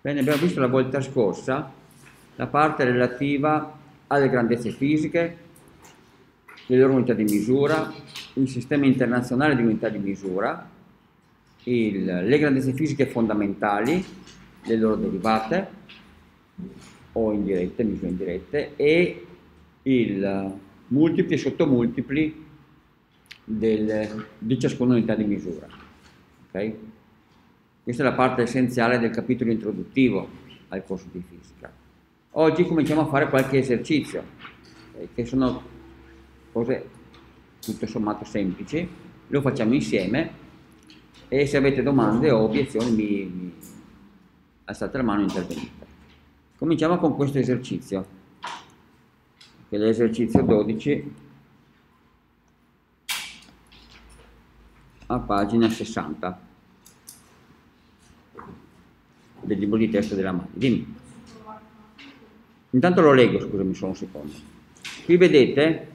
Bene, abbiamo visto la volta scorsa la parte relativa alle grandezze fisiche, le loro unità di misura, il sistema internazionale di unità di misura, le grandezze fisiche fondamentali, le loro derivate, o indirette, misure indirette, e multipli e sottomultipli di ciascuna unità di misura. Okay? Questa è la parte essenziale del capitolo introduttivo al corso di fisica. Oggi cominciamo a fare qualche esercizio, che sono cose tutto sommato semplici, lo facciamo insieme e se avete domande o obiezioni alzate la mano e intervenite. Cominciamo con questo esercizio, che è l'esercizio 12, a pagina 60 del libro di testo della Mani. Dimmi. Intanto lo leggo, scusami solo un secondo. Qui vedete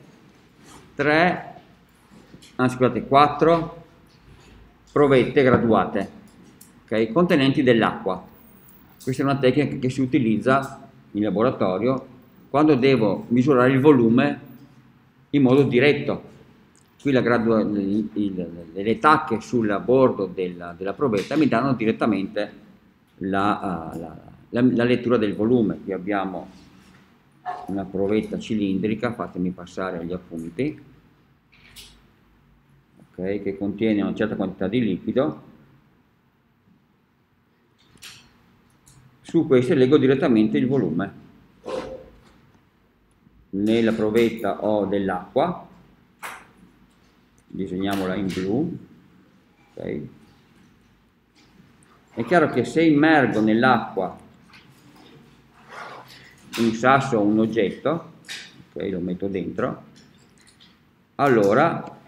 4 provette graduate, okay, contenenti dell'acqua. Questa è una tecnica che si utilizza in laboratorio quando devo misurare il volume in modo diretto. Qui le tacche sul bordo della provetta mi danno direttamente la lettura del volume. Qui abbiamo una provetta cilindrica, fatemi passare agli appunti, okay, che contiene una certa quantità di liquido. Su queste leggo direttamente il volume. Nella provetta ho dell'acqua, disegniamola in blu, okay. È chiaro che se immergo nell'acqua un sasso o un oggetto, ok, lo metto dentro, allora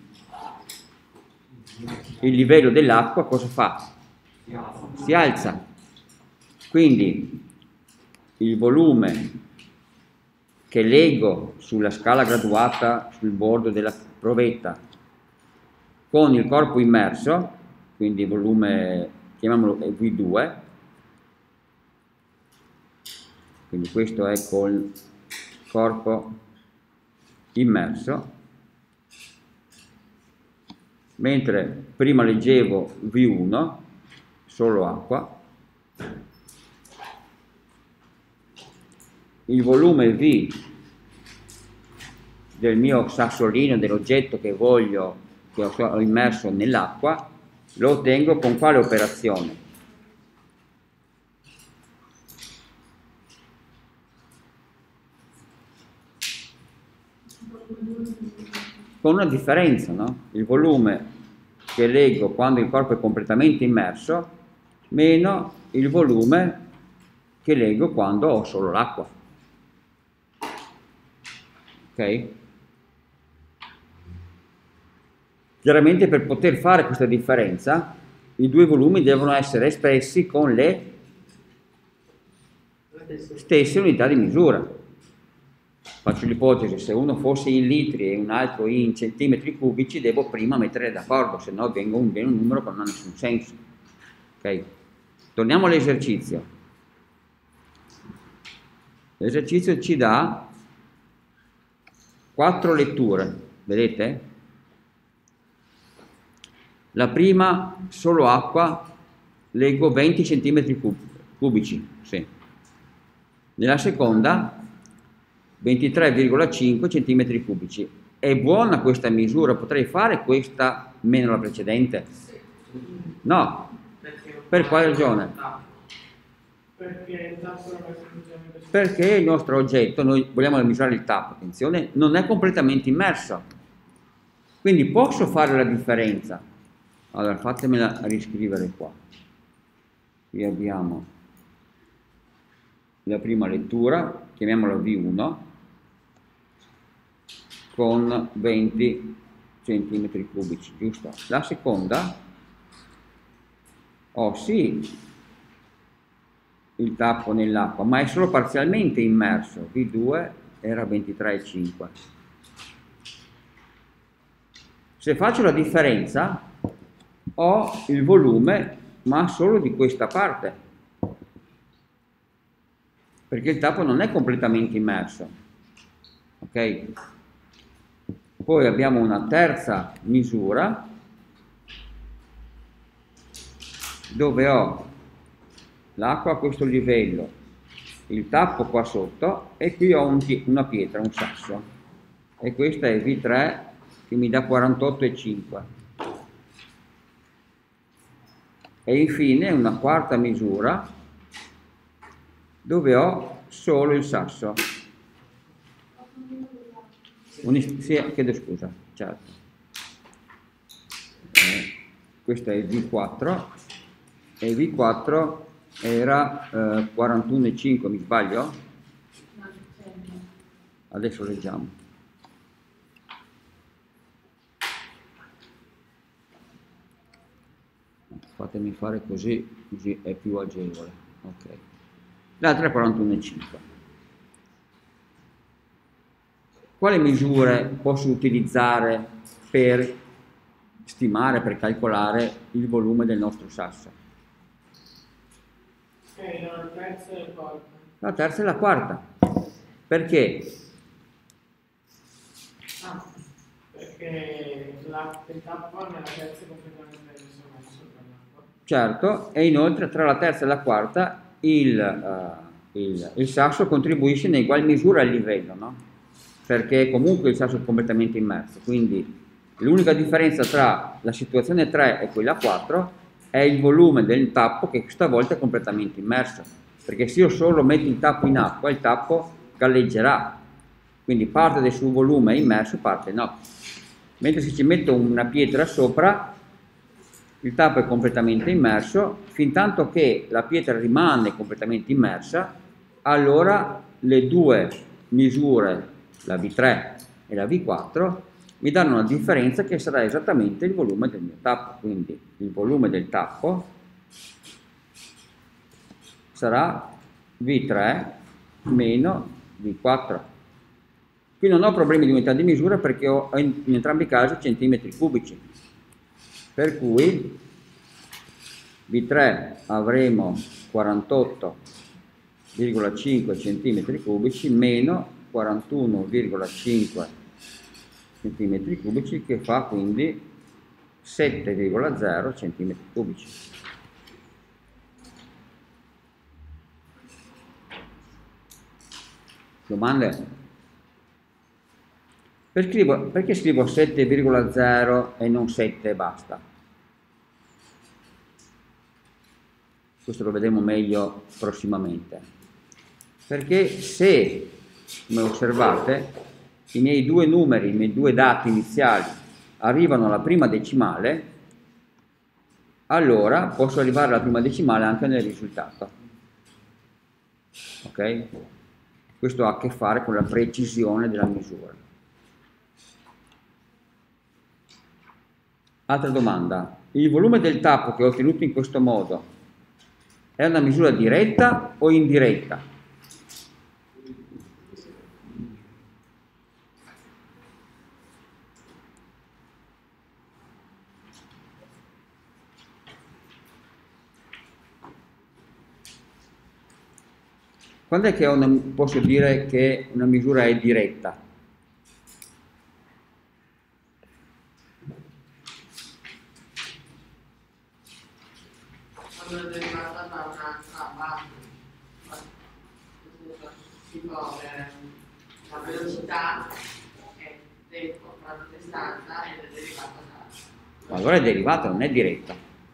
il livello dell'acqua cosa fa? Si alza. Quindi il volume che leggo sulla scala graduata sul bordo della provetta con il corpo immerso, quindi il volume, chiamiamolo V2, quindi questo è col corpo immerso, mentre prima leggevo V1, solo acqua, il volume V del mio sassolino, dell'oggetto che ho immerso nell'acqua, lo ottengo con quale operazione? Con una differenza, no? Il volume che leggo quando il corpo è completamente immerso meno il volume che leggo quando ho solo l'acqua. Ok? Chiaramente per poter fare questa differenza i due volumi devono essere espressi con le stesse unità di misura. Faccio l'ipotesi, se uno fosse in litri e un altro in centimetri cubici, devo prima mettere d'accordo, se no viene un numero che non ha nessun senso. Ok? Torniamo all'esercizio. L'esercizio ci dà 4 letture, vedete? La prima, solo acqua, leggo 20 centimetri cubici, sì. Nella seconda 23,5 cm cubici. È buona questa misura? Potrei fare questa meno la precedente? No. Per quale ragione? Perché il nostro oggetto, noi vogliamo misurare il tappo, attenzione, non è completamente immerso. Quindi posso fare la differenza. Allora, fatemela riscrivere qua. Qui abbiamo la prima lettura, chiamiamola V1, con 20 cm cubici, giusto? La seconda ho sì il tappo nell'acqua, ma è solo parzialmente immerso, V2 era 23,5. Se faccio la differenza ho il volume, ma solo di questa parte. perché il tappo non è completamente immerso. Ok? Poi abbiamo una terza misura dove ho l'acqua a questo livello, il tappo qua sotto e qui ho una pietra, un sasso, e questa è V3 che mi dà 48,5. E infine una quarta misura dove ho solo il sasso. Sì, chiedo scusa, certo. Questo è il V4 e il V4 era 41,5, mi sbaglio? Adesso leggiamo. Fatemi fare così è più agevole. Ok. L'altra è 41,5. Quali misure posso utilizzare per stimare, per calcolare il volume del nostro sasso? La terza e la quarta. La terza e la quarta. Perché? Perché il tappo nella terza è completamente sommerso per l'acqua. Certo, e inoltre tra la terza e la quarta il sasso contribuisce in ugual misura al livello, no? Perché comunque il sasso è completamente immerso, quindi l'unica differenza tra la situazione 3 e quella 4 è il volume del tappo che questa volta è completamente immerso, perché se io solo metto il tappo in acqua, il tappo galleggerà, quindi parte del suo volume è immerso, parte no. Mentre se ci metto una pietra sopra, il tappo è completamente immerso, fin tanto che la pietra rimane completamente immersa, allora le due misure, la V3 e la V4, mi danno una differenza che sarà esattamente il volume del mio tappo. Quindi il volume del tappo sarà V3 meno V4. Qui non ho problemi di unità di misura perché ho in entrambi i casi centimetri cubici. Per cui V3 avremo 48,5 cm cubici meno 41,5 cm cubici, che fa quindi 7,0 cm cubici. Domande? Perché scrivo 7,0 e non 7 e basta? Questo lo vedremo meglio prossimamente. Perché se, come osservate, i miei due numeri, i miei due dati iniziali arrivano alla prima decimale, allora posso arrivare alla prima decimale anche nel risultato. Ok? Questo ha a che fare con la precisione della misura. Altra domanda. Il volume del tappo che ho ottenuto in questo modo è una misura diretta o indiretta? Quando è che posso dire che una misura è diretta? Quando è derivata da un'altra base, tipo la velocità è tempo, la distanza ed è derivata da... Allora è derivata, non è diretta.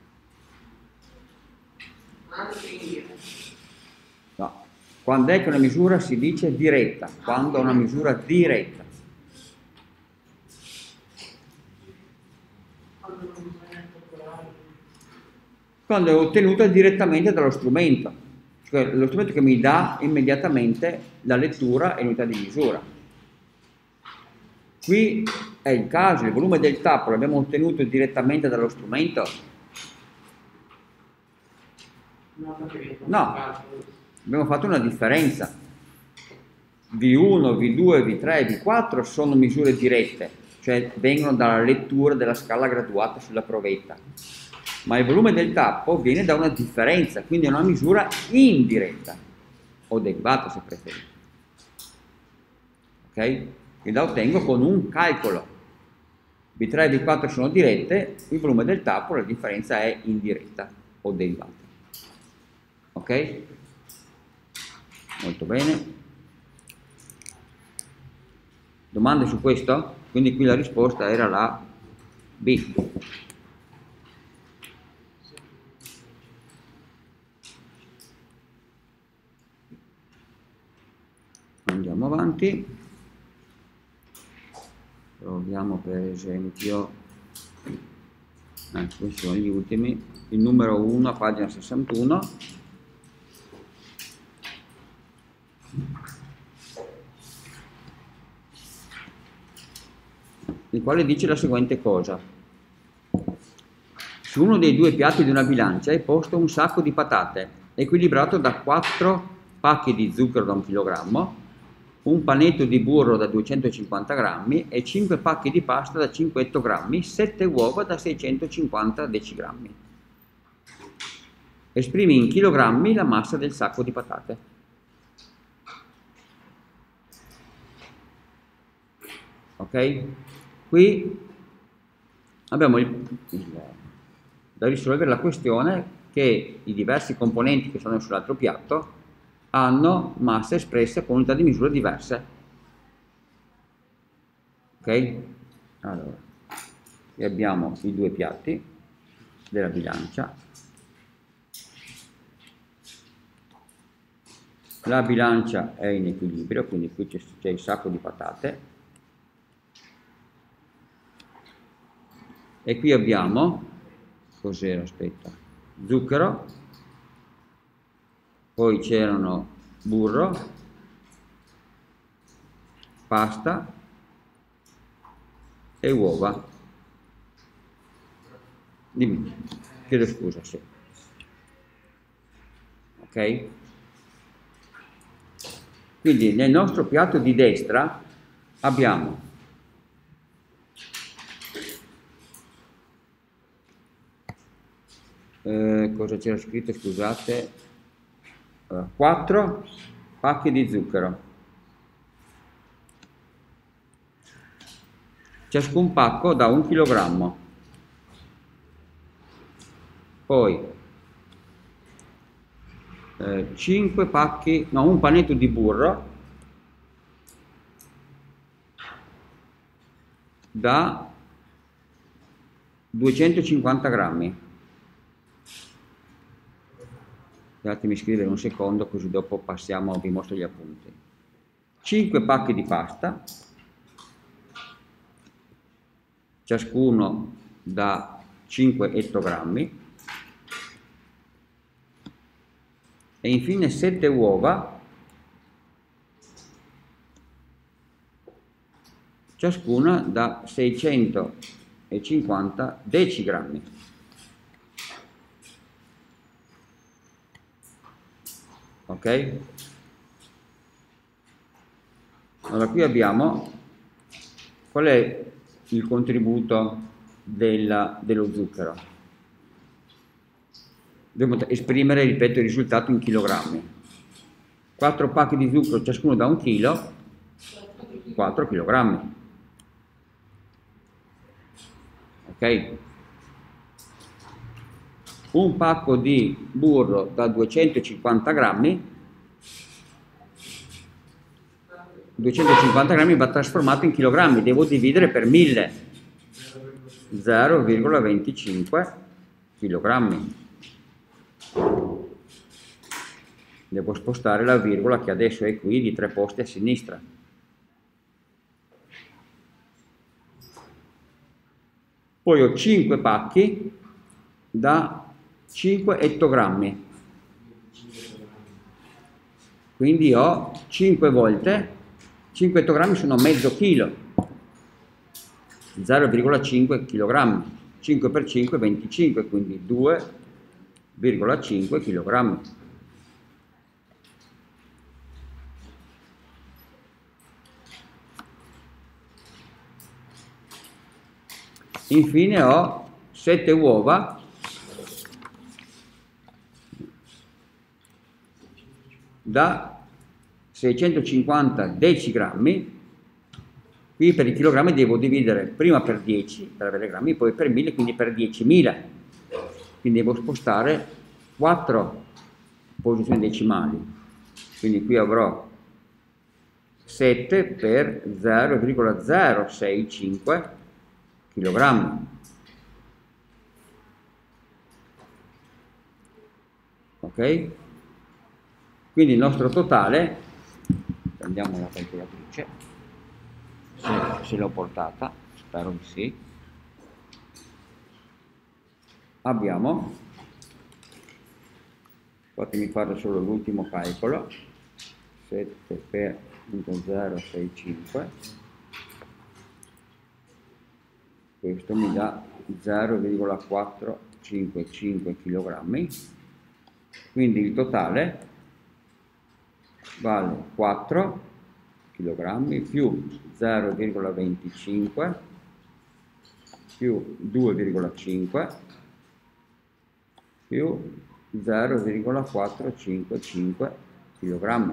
Anche indiretta. No. Quando è che una misura si dice diretta? Quando è una misura diretta. Quando è ottenuta direttamente dallo strumento, cioè lo strumento che mi dà immediatamente la lettura e l'unità di misura. Qui è il caso, il volume del tappo l'abbiamo ottenuto direttamente dallo strumento? No, abbiamo fatto una differenza. V1, V2, V3 e V4 sono misure dirette, cioè vengono dalla lettura della scala graduata sulla provetta. Ma il volume del tappo viene da una differenza, quindi è una misura indiretta. o derivata se preferite. Ok? E la ottengo con un calcolo. B3 e B4 sono dirette, il volume del tappo, la differenza è indiretta o derivata. Ok? Molto bene. Domande su questo? Quindi qui la risposta era la B. Andiamo avanti. Proviamo per esempio, questi sono gli ultimi, il numero 1 a pagina 61. Il quale dice la seguente cosa: su uno dei due piatti di una bilancia è posto un sacco di patate equilibrato da 4 pacchi di zucchero da 1 chilogrammo, un panetto di burro da 250 grammi e 5 pacchi di pasta da 500 grammi, 7 uova da 650 decigrammi. Esprimi in chilogrammi la massa del sacco di patate. Ok? Qui abbiamo da risolvere la questione che i diversi componenti che sono sull'altro piatto hanno masse espresse con unità di misura diverse. Ok? Allora, qui abbiamo i due piatti della bilancia. La bilancia è in equilibrio, quindi qui c'è il sacco di patate. E qui abbiamo, cos'era, aspetta, zucchero, poi c'erano burro, pasta e uova. Dimmi, chiedo scusa, sì. Ok? Quindi nel nostro piatto di destra abbiamo cosa c'era scritto, scusate, 4 pacchi di zucchero, ciascun pacco da 1 chilogrammo, poi 5 pacchi, no, un panetto di burro da 250 grammi. Lasciatemi scrivere un secondo così dopo passiamo, vi mostro gli appunti. 5 pacchi di pasta, ciascuno da 5 ettogrammi, e infine 7 uova, ciascuna da 650 decigrammi. Ok? Allora qui abbiamo qual è il contributo dello zucchero. Dobbiamo esprimere, ripeto, il risultato in chilogrammi. 4 pacchi di zucchero ciascuno da 1 chilo, 4 chilogrammi. Ok? Un pacco di burro da 250 grammi, 250 grammi va trasformato in chilogrammi, devo dividere per 1000, 0,25 chilogrammi. Devo spostare la virgola che adesso è qui di 3 posti a sinistra. Poi ho 5 pacchi da 5 ettogrammi, quindi ho 5 volte, 5 ettogrammi sono mezzo chilo, 0,5 kg, 5 per 5 25, quindi 2,5 kg. Infine ho 7 uova da 650 decigrammi. Qui per i chilogrammi devo dividere prima per 10 per avere grammi, poi per 1000, quindi per 10.000. Quindi devo spostare 4 posizioni decimali. Quindi qui avrò 7 per 0,065 kg. Ok? Quindi il nostro totale, prendiamo la calcolatrice, se l'ho portata, spero di sì, abbiamo, fatemi fare solo l'ultimo calcolo, 7 per 0,65, questo mi dà 0,455 kg, quindi il totale vale 4 kg più 0,25 più 2,5 più 0,455 kg,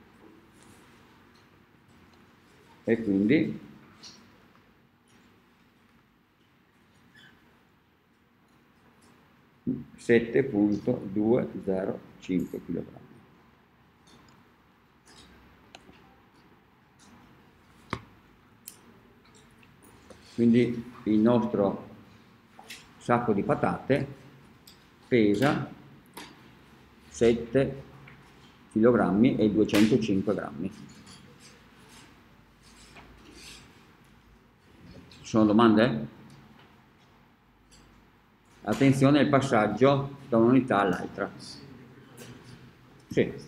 e quindi (7,205 kg). Quindi il nostro sacco di patate pesa 7 kg e 205 grammi. Ci sono domande? Attenzione al passaggio da un'unità all'altra. Sì.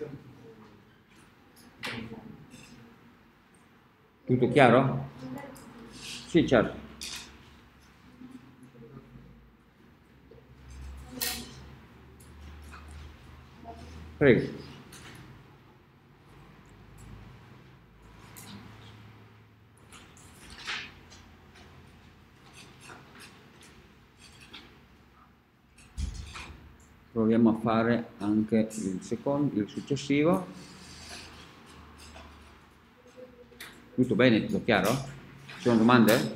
Tutto chiaro? Sì, certo. Prego. Proviamo a fare anche il successivo. Tutto bene? Tutto chiaro? Ci sono domande?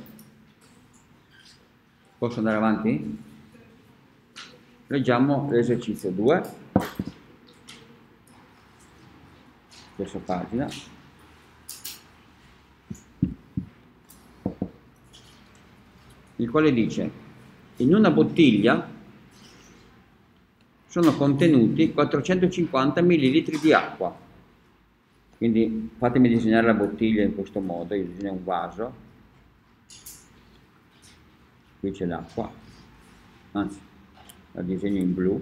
Posso andare avanti? Leggiamo l'esercizio 2. Stessa pagina. Il quale dice: in una bottiglia sono contenuti 450 ml di acqua. Quindi fatemi disegnare la bottiglia in questo modo. Io disegno un vaso, qui c'è l'acqua, anzi la disegno in blu,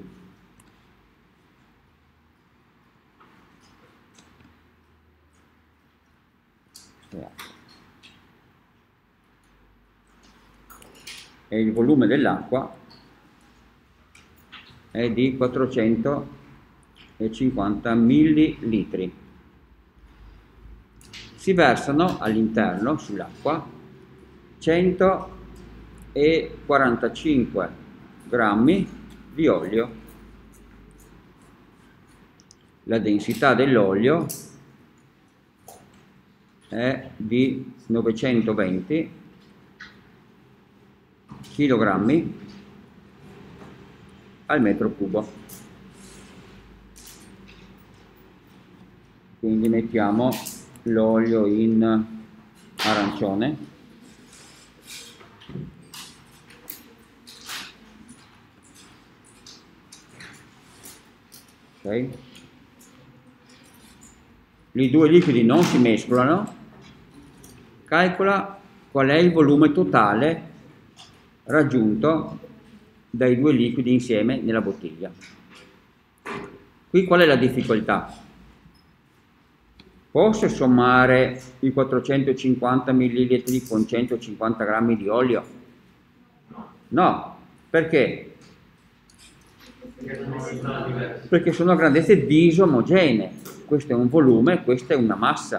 e il volume dell'acqua è di 450 millilitri. Si versano all'interno, sull'acqua, 145 grammi di olio. La densità dell'olio è di 920 kg al metro cubo. Quindi mettiamo l'olio in arancione. Ok. I due liquidi non si mescolano. Calcola qual è il volume totale raggiunto dai due liquidi insieme nella bottiglia. Qui qual è la difficoltà? Posso sommare i 450 ml con 150 grammi di olio? No, perché? Perché sono grandezze disomogenee. Questo è un volume, questa è una massa.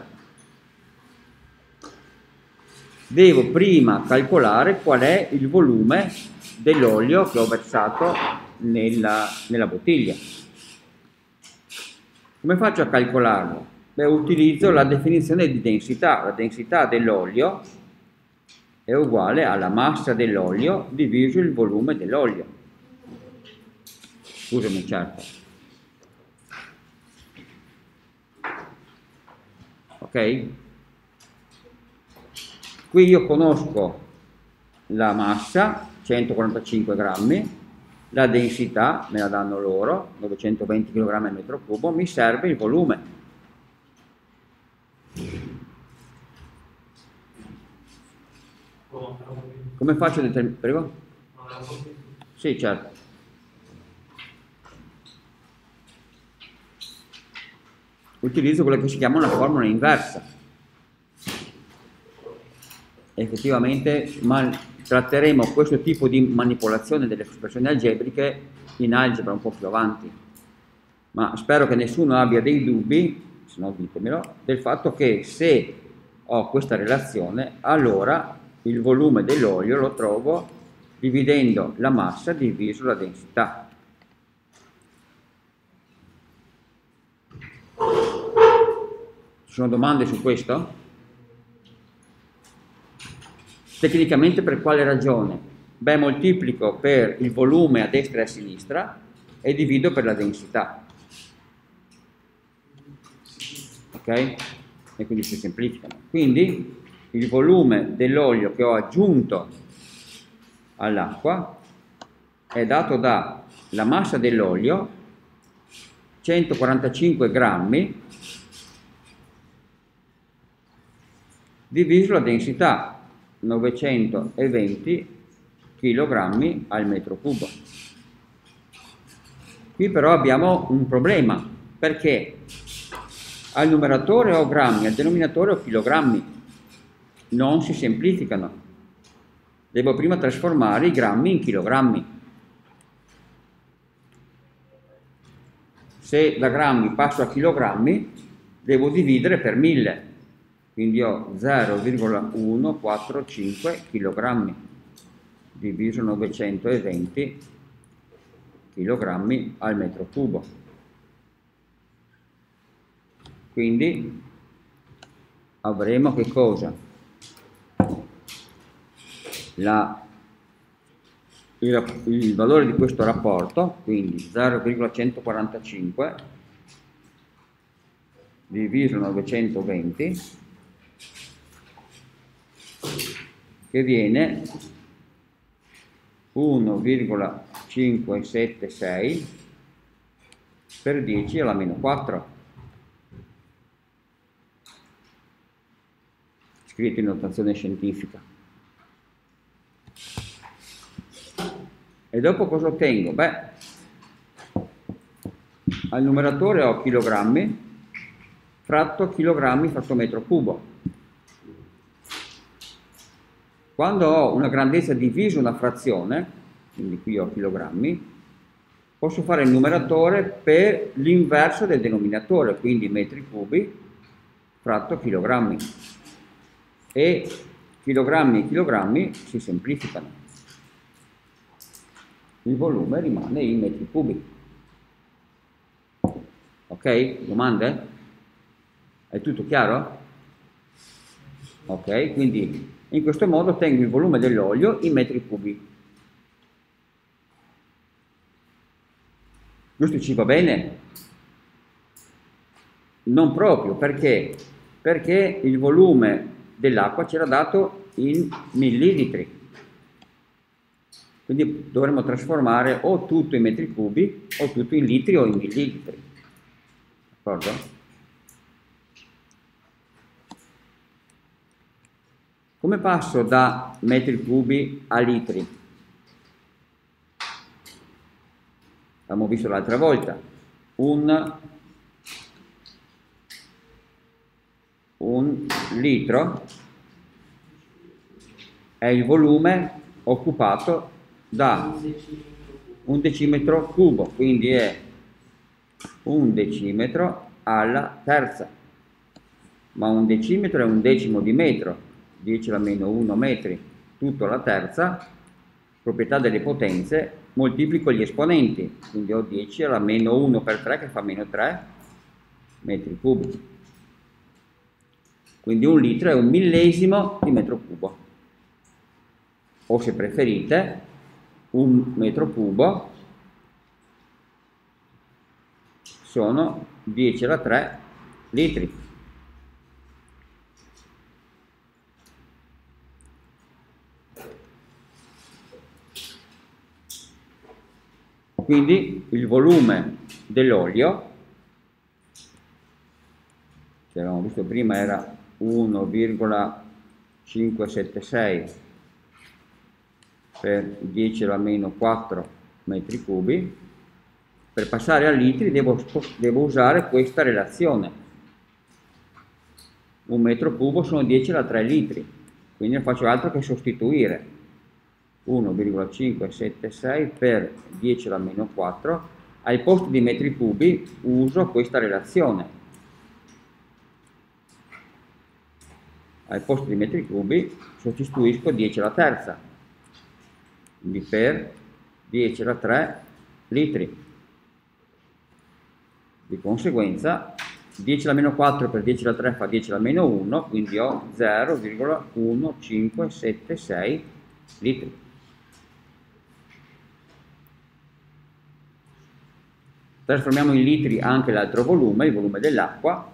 Devo prima calcolare qual è il volume dell'olio che ho versato nella bottiglia. Come faccio a calcolarlo? Beh, utilizzo la definizione di densità. La densità dell'olio è uguale alla massa dell'olio diviso il volume dell'olio. Scusami, certo. Ok? Qui io conosco la massa, 145 grammi, la densità me la danno loro, 920 kg al metro cubo, mi serve il volume. Come faccio a determinare? Prego? Sì, certo. Utilizzo quella che si chiama una formula inversa. Effettivamente tratteremo questo tipo di manipolazione delle espressioni algebriche in algebra un po' più avanti. Ma spero che nessuno abbia dei dubbi, se no ditemelo, del fatto che se ho questa relazione, allora il volume dell'olio lo trovo dividendo la massa diviso la densità. Ci sono domande su questo? Tecnicamente per quale ragione? Beh, moltiplico per il volume a destra e a sinistra e divido per la densità. Ok? E quindi si semplificano. Quindi il volume dell'olio che ho aggiunto all'acqua è dato dalla massa dell'olio, 145 grammi, diviso la densità, 920 kg al metro cubo. Qui però abbiamo un problema, perché al numeratore ho grammi, al denominatore ho chilogrammi, non si semplificano. Devo prima trasformare i grammi in chilogrammi. Se da grammi passo a chilogrammi, devo dividere per 1000. Quindi ho 0,145 kg diviso 920 kg al metro cubo. Quindi avremo che cosa? Il valore di questo rapporto, quindi 0,145 diviso 920, che viene 1,576 per 10 alla meno 4, scritto in notazione scientifica. E dopo cosa ottengo? Beh, al numeratore ho chilogrammi fratto chilogrammi fratto metro cubo. Quando ho una grandezza diviso una frazione, quindi qui ho chilogrammi, posso fare il numeratore per l'inverso del denominatore, quindi metri cubi fratto chilogrammi. E chilogrammi si semplificano. Il volume rimane in metri cubi. Ok? Domande? È tutto chiaro? Ok, quindi in questo modo ottengo il volume dell'olio in metri cubi. Questo ci va bene? Non proprio, perché? Perché il volume dell'acqua c'era dato in millilitri. Quindi dovremmo trasformare o tutto in metri cubi o tutto in litri o in millilitri. D'accordo? Come passo da metri cubi a litri? Abbiamo visto l'altra volta. Un litro è il volume occupato da un decimetro cubo, quindi è un decimetro alla terza, ma un decimetro è un decimo di metro, 10 alla meno 1 metri, tutto alla terza, proprietà delle potenze, moltiplico gli esponenti, quindi ho 10 alla meno 1 per 3 che fa meno 3 metri cubi. quindi 1 litro è 1 millesimo di metro cubo, o se preferite 1 metro cubo sono 10 alla 3 litri. Quindi il volume dell'olio, che avevamo visto prima, era 1,576 per 10 alla meno 4 metri cubi. Per passare a litri devo usare questa relazione. 1 metro cubo sono 10 alla 3 litri, quindi non faccio altro che sostituire 1,576 per 10 alla meno 4, al posto di metri cubi uso questa relazione. Al posto di metri cubi sostituisco 10 alla terza, quindi per 10 alla 3 litri. Di conseguenza 10 alla meno 4 per 10 alla 3 fa 10 alla meno 1, quindi ho 0,1576 litri. Trasformiamo in litri anche l'altro volume, il volume dell'acqua,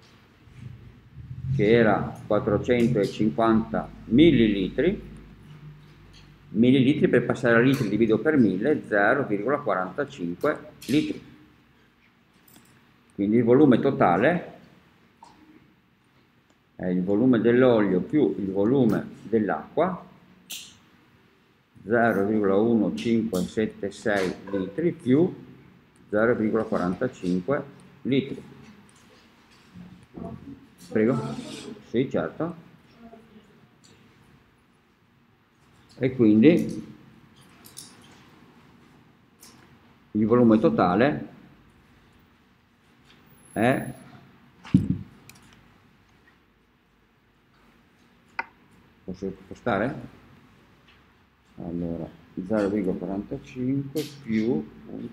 che era 450 millilitri. Millilitri, per passare a litri divido per 1000, 0,45 litri. Quindi il volume totale è il volume dell'olio più il volume dell'acqua, 0,1576 litri più 0,45 litri. Prego? Sì, certo. E quindi il volume totale è posso spostare? Allora 0,45 più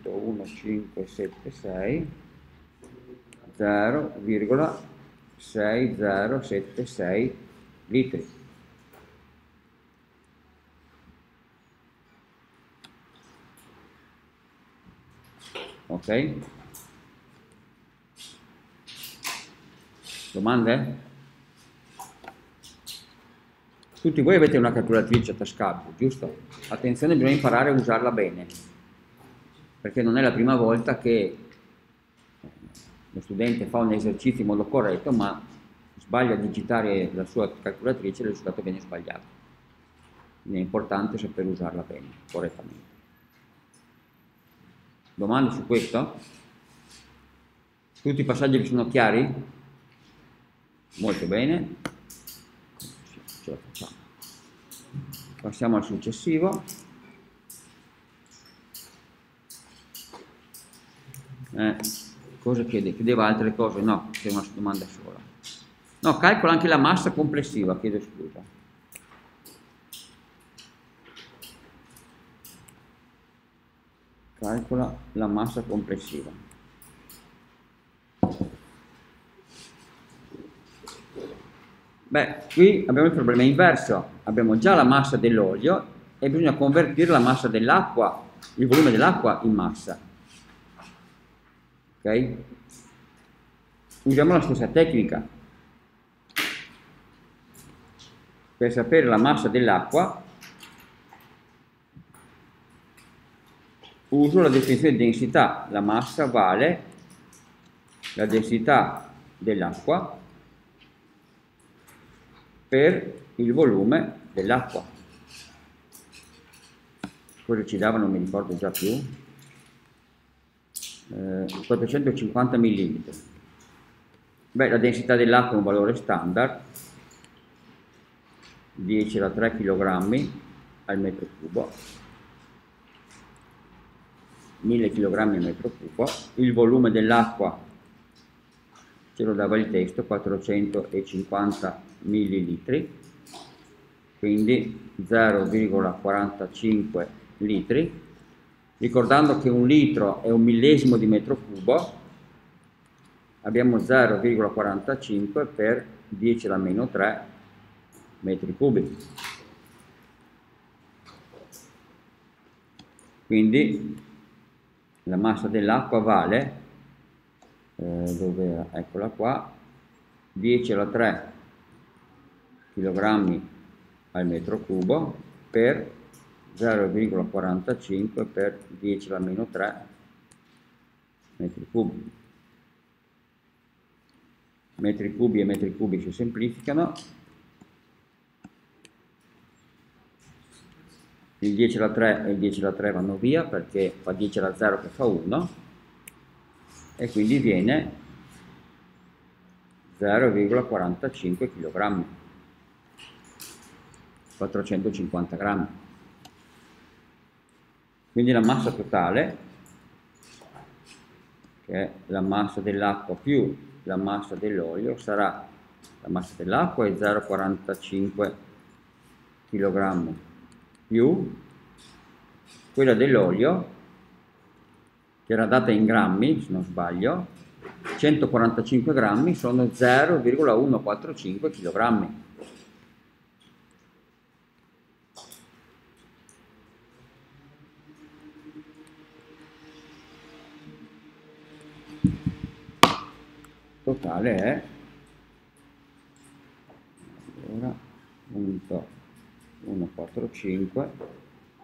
0,1576 0,6076 litri. Ok? Domande? Tutti voi avete una calcolatrice tascabile, giusto? Attenzione, bisogna imparare a usarla bene, perché non è la prima volta che lo studente fa un esercizio in modo corretto, ma sbaglia a digitare la sua calcolatrice e il risultato viene sbagliato. Quindi è importante saper usarla bene, correttamente. Domande su questo? Tutti i passaggi vi sono chiari? Molto bene. Ce la facciamo. Passiamo al successivo. Cosa chiede? Chiedeva altre cose? No, c'è una domanda sola. No, calcola anche la massa complessiva, chiedo scusa. Calcola la massa complessiva. Beh, qui abbiamo il problema inverso. Abbiamo già la massa dell'olio e bisogna convertire la massa dell'acqua, il volume dell'acqua in massa. Ok? Usiamo la stessa tecnica. Per sapere la massa dell'acqua uso la definizione di densità. La massa vale la densità dell'acqua per il volume dell'acqua. Cosa ci dava? Non mi ricordo già più. 450 millilitri. Beh, la densità dell'acqua è un valore standard, 10 alla 3 kg al metro cubo, 1000 kg al metro cubo. Il volume dell'acqua ce lo dava il testo, 450 millilitri, quindi 0,45 litri, ricordando che un litro è un millesimo di metro cubo, abbiamo 0,45 per 10 alla meno 3 metri cubi. Quindi la massa dell'acqua vale, dove eccola qua, 10 alla 3 kg al metro cubo per 0,45 per 10 alla meno 3 metri cubi. Metri cubi e metri cubi si semplificano. Il 10 alla 3 e il 10 alla 3 vanno via perché fa 10 alla 0 che fa 1 e quindi viene 0,45 kg, 450 grammi. Quindi la massa totale, che è la massa dell'acqua più la massa dell'olio, sarà, la massa dell'acqua è 0,45 kg più quella dell'olio, che era data in grammi se non sbaglio, 145 grammi sono 0,145 kg. Totale è, allora, 1,145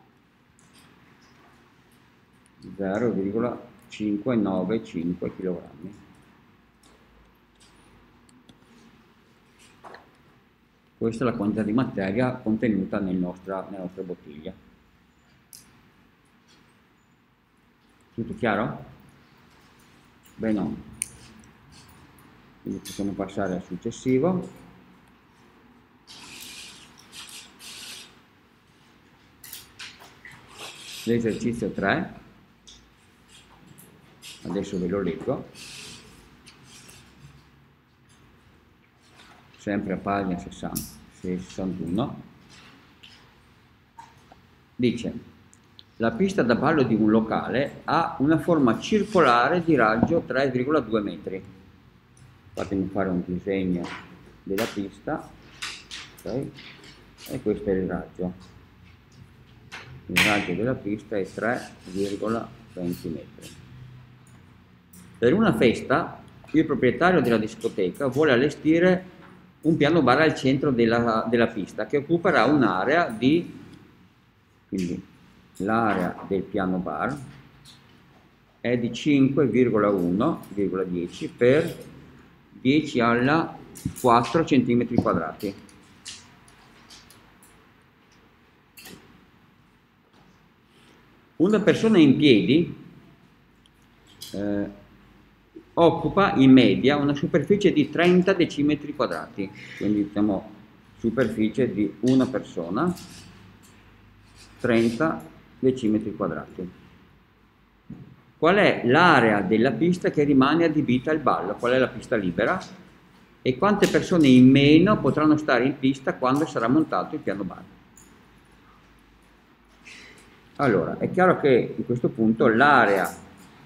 0,595 kg. Questa è la quantità di materia contenuta nella nostra bottiglia. Tutto chiaro? Beh, no. Quindi possiamo passare al successivo. L'esercizio 3. Adesso ve lo leggo. Sempre a pagina 61. Dice: la pista da ballo di un locale ha una forma circolare di raggio 3,2 metri. Fatemi fare un disegno della pista, okay. E questo è il raggio. Il raggio della pista è 3,20 metri. Per una festa, il proprietario della discoteca vuole allestire un piano bar al centro della pista che occuperà un'area di, quindi l'area del piano bar è di 5,1,10 per 10 alla 4 cm quadrati. Una persona in piedi occupa in media una superficie di 30 decimetri quadrati, quindi diciamo superficie di una persona, 30 decimetri quadrati. Qual è l'area della pista che rimane adibita al ballo? Qual è la pista libera? E quante persone in meno potranno stare in pista quando sarà montato il piano bar? Allora, è chiaro che in questo punto l'area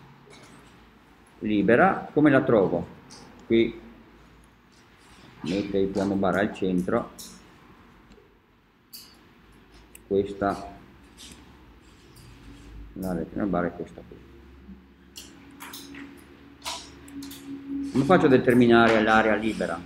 libera, come la trovo? Qui metto il piano bar al centro, questa, l'area del piano bar è questa qui. Come faccio a determinare l'area libera?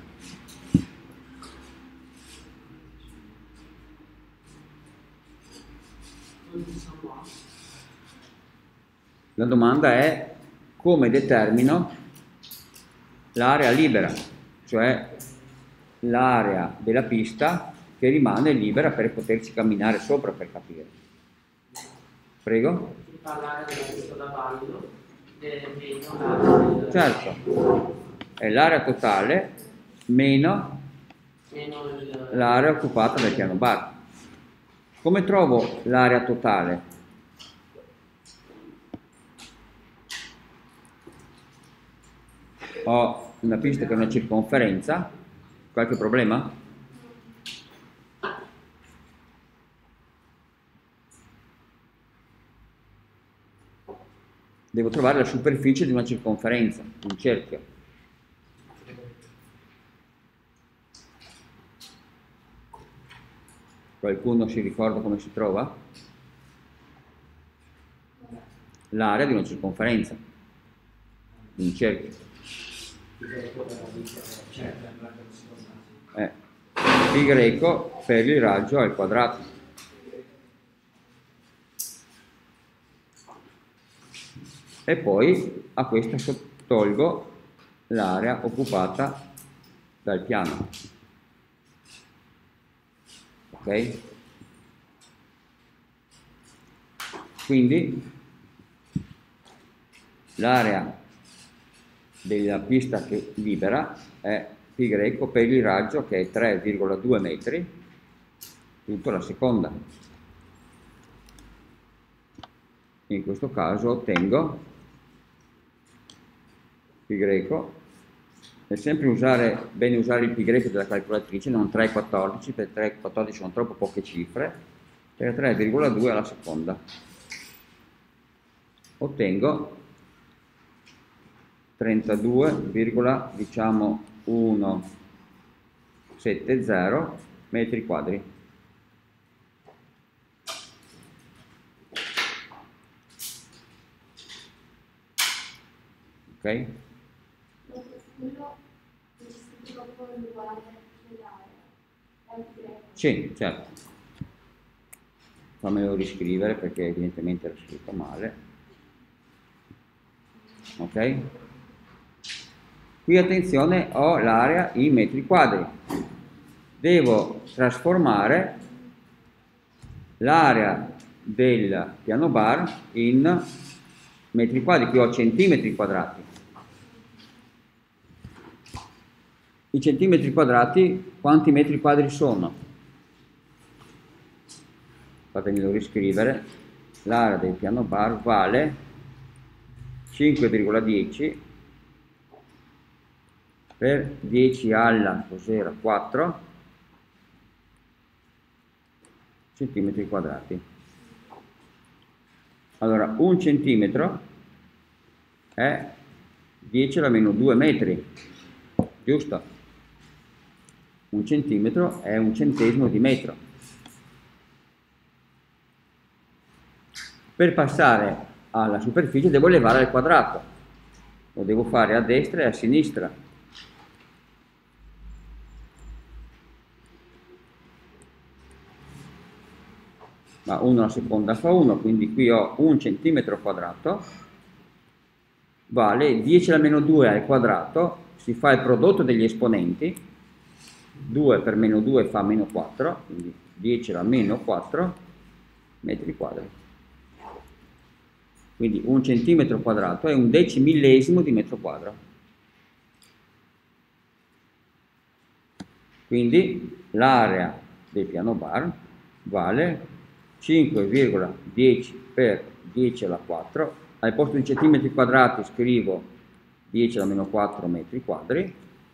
La domanda è: come determino l'area libera, cioè l'area della pista che rimane libera per poterci camminare sopra, per capire. Prego? Parlare della pista da ballo, meno Certo, è l'area totale meno l'area occupata dal piano bar. Come trovo l'area totale? Ho una pista che è una circonferenza, qualche problema? Devo trovare la superficie di una circonferenza, un cerchio. Qualcuno si ricorda come si trova? L'area di una circonferenza, di un cerchio. Pi greco per il raggio al quadrato. E poi a questa sottolgo l'area occupata dal piano. Ok? Quindi l'area della pista che libera è pi greco per il raggio, che è 3,2 metri, tutto la seconda. In questo caso ottengo pi greco, è sempre bene usare il pi greco della calcolatrice, non 3,14, perché 3,14 sono troppo poche cifre, per 3,2 alla seconda. Ottengo 32,170 metri quadri. Ok? Sì, certo. Fammelo riscrivere perché evidentemente era scritto male. Ok? Qui attenzione, ho l'area in metri quadri. Devo trasformare l'area del piano bar in metri quadri. Qui ho centimetri quadrati. I centimetri quadrati, quanti metri quadri sono? Fatemelo riscrivere. L'area del piano bar vale 5,10 per 10 alla cos'era 4 centimetri quadrati. Allora, un centimetro è 10 alla meno 2 metri, giusto? Un centimetro è un centesimo di metro. Per passare alla superficie devo elevare al quadrato, lo devo fare a destra e a sinistra. Ma 1 alla seconda fa 1, quindi qui ho un centimetro quadrato, vale 10 alla meno 2 al quadrato, si fa il prodotto degli esponenti, 2 per meno 2 fa meno 4, quindi 10 alla meno 4 metri quadri. Quindi un centimetro quadrato è un decimillesimo di metro quadro. Quindi l'area del piano bar vale 5,10 per 10 alla 4, al posto di centimetri quadrati scrivo 10 alla meno 4 metri quadri,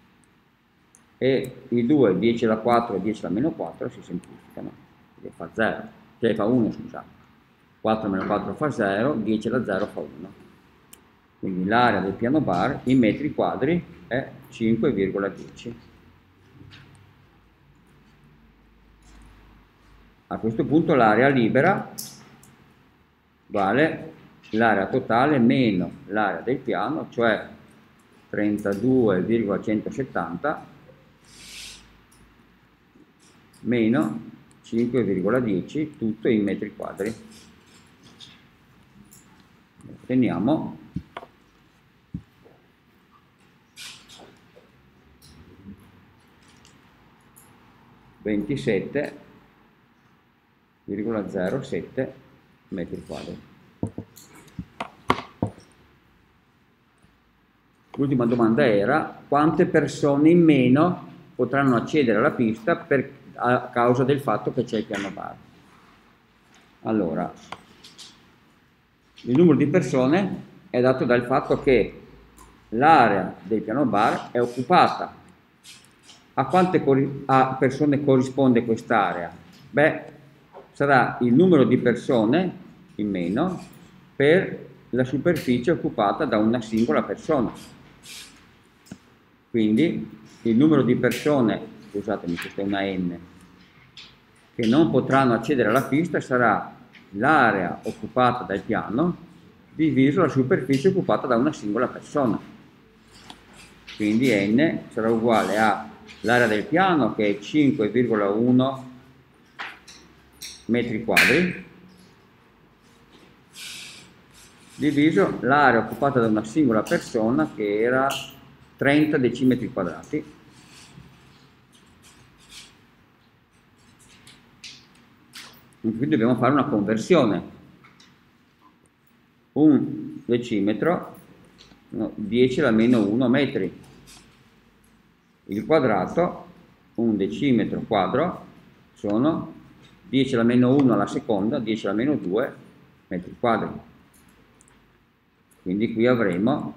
e i due 10 alla 4 e 10 alla meno 4 si semplificano, perché fa 0, cioè fa 1, scusate, 4 meno 4 fa 0, 10 alla 0 fa 1. Quindi l'area del piano bar in metri quadri è 5,10. A questo punto l'area libera vale l'area totale meno l'area del piano, cioè 32,170 meno 5,10, tutto in metri quadri. Otteniamo 27,07 metri quadri. L'ultima domanda era quante persone in meno potranno accedere alla pista a causa del fatto che c'è il piano bar. Allora, il numero di persone è dato dal fatto che l'area del piano bar è occupata. A quante persone corrisponde quest'area? Beh, sarà il numero di persone in meno per la superficie occupata da una singola persona. Quindi il numero di persone, scusatemi, questa è una n, che non potranno accedere alla pista sarà l'area occupata dal piano diviso la superficie occupata da una singola persona. Quindi n sarà uguale all'area del piano, che è 5,1 metri quadri, diviso l'area occupata da una singola persona, che era 30 decimetri quadrati. Quindi dobbiamo fare una conversione. Un decimetro, 10 alla meno 1 metri. Il quadrato, un decimetro quadro, sono 10 alla meno 1 alla seconda, 10 alla meno 2 metri quadri. Quindi qui avremo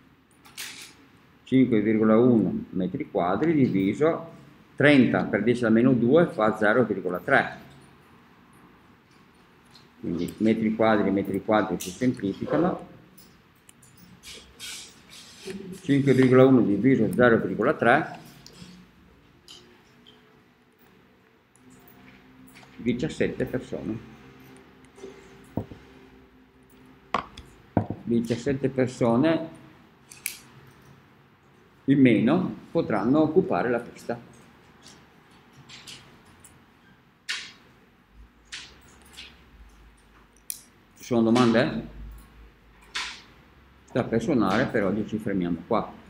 5,1 metri quadri diviso 30 per 10 alla meno 2 fa 0,3. Quindi metri quadri si semplificano. 5,1 diviso 0,3, 17 persone. 17 persone in meno potranno occupare la pista. Ci sono domande? Sta per suonare, per oggi ci fermiamo qua.